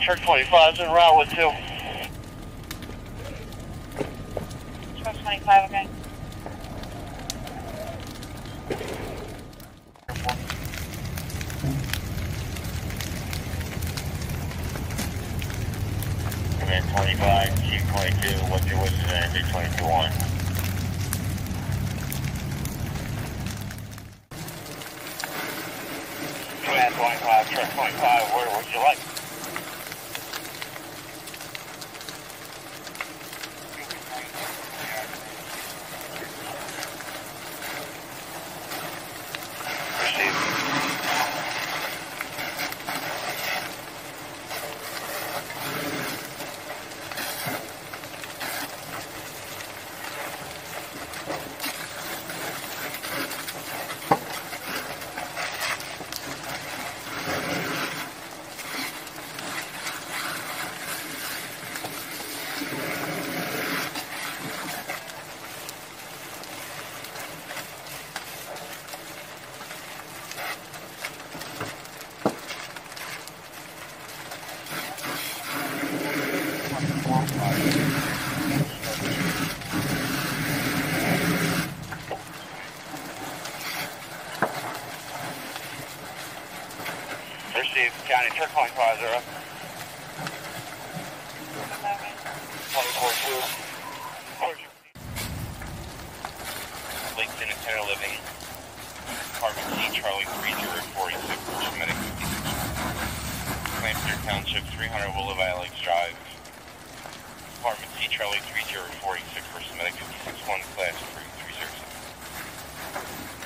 Truck 25 is en route with 2. Truck 25, okay. Command 25, Chief 22, what's your wishes and Big 22-1? Command 25, Truck 25, where would you like? Received, County Truck 25 0. 24-2. Lakeston and Center Living. Apartment C, Charlie 3046, First Medic 56. Clampier Township, 300 Willow Lakes Drive. Apartment C, Charlie 3046, First Medic 56-1, Class 3306.